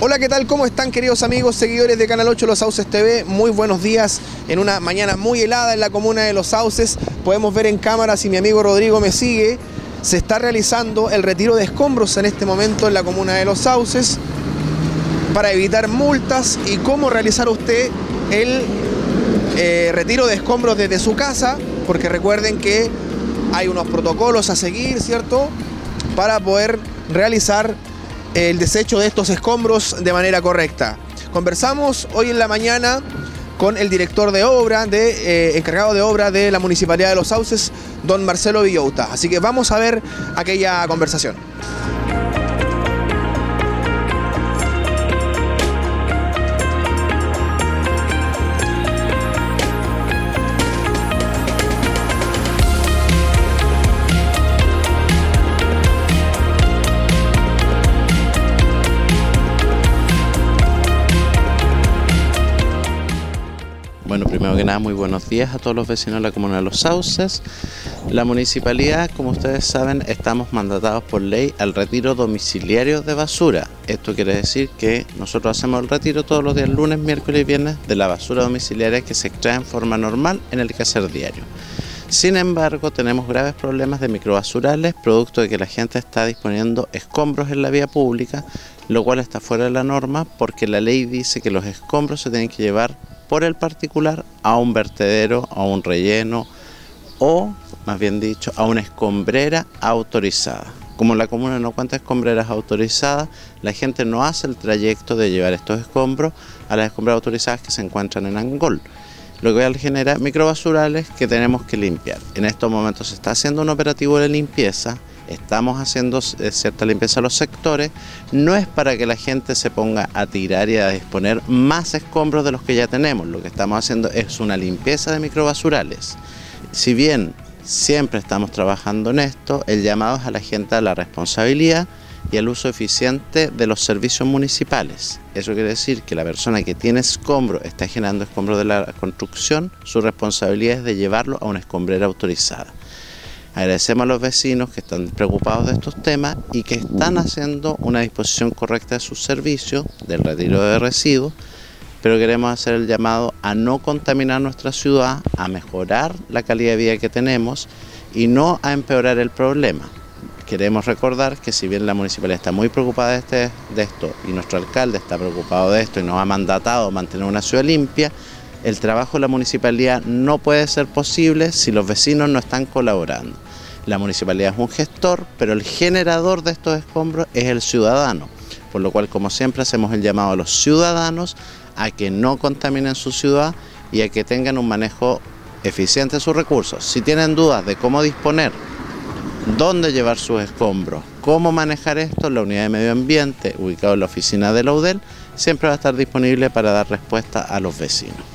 Hola, ¿qué tal? ¿Cómo están, queridos amigos, seguidores de Canal 8 Los Sauces TV? Muy buenos días. En una mañana muy helada en la comuna de Los Sauces, podemos ver en cámara, si mi amigo Rodrigo me sigue, se está realizando el retiro de escombros en este momento en la comuna de Los Sauces para evitar multas y cómo realizar usted el retiro de escombros desde su casa, porque recuerden que hay unos protocolos a seguir, ¿cierto?, para poder realizar el desecho de estos escombros de manera correcta. Conversamos hoy en la mañana con el director de obra, encargado de obra de la Municipalidad de Los Sauces, don Marcelo Villota. Así que vamos a ver aquella conversación. Bueno, primero que nada, muy buenos días a todos los vecinos de la comuna de Los Sauces. La municipalidad, como ustedes saben, estamos mandatados por ley al retiro domiciliario de basura. Esto quiere decir que nosotros hacemos el retiro todos los días, lunes, miércoles y viernes, de la basura domiciliaria que se extrae en forma normal en el quehacer diario. Sin embargo, tenemos graves problemas de microbasurales, producto de que la gente está disponiendo escombros en la vía pública, lo cual está fuera de la norma porque la ley dice que los escombros se tienen que llevar por el particular a un vertedero, a un relleno o, más bien dicho, a una escombrera autorizada. Como la comuna no cuenta escombreras autorizadas, la gente no hace el trayecto de llevar estos escombros a las escombreras autorizadas que se encuentran en Angol, lo que genera microbasurales que tenemos que limpiar. En estos momentos se está haciendo un operativo de limpieza. Estamos haciendo cierta limpieza a los sectores, no es para que la gente se ponga a tirar y a disponer más escombros de los que ya tenemos. Lo que estamos haciendo es una limpieza de microbasurales. Si bien siempre estamos trabajando en esto, el llamado es a la gente a la responsabilidad y al uso eficiente de los servicios municipales. Eso quiere decir que la persona que tiene escombros, está generando escombros de la construcción, su responsabilidad es de llevarlo a una escombrera autorizada. Agradecemos a los vecinos que están preocupados de estos temas y que están haciendo una disposición correcta de sus servicios del retiro de residuos, pero queremos hacer el llamado a no contaminar nuestra ciudad, a mejorar la calidad de vida que tenemos y no a empeorar el problema. Queremos recordar que si bien la municipalidad está muy preocupada de esto y nuestro alcalde está preocupado de esto y nos ha mandatado mantener una ciudad limpia, el trabajo de la municipalidad no puede ser posible si los vecinos no están colaborando. La municipalidad es un gestor, pero el generador de estos escombros es el ciudadano, por lo cual, como siempre, hacemos el llamado a los ciudadanos a que no contaminen su ciudad y a que tengan un manejo eficiente de sus recursos. Si tienen dudas de cómo disponer, dónde llevar sus escombros, cómo manejar esto, la unidad de medio ambiente, ubicada en la oficina de la UDEL, siempre va a estar disponible para dar respuesta a los vecinos.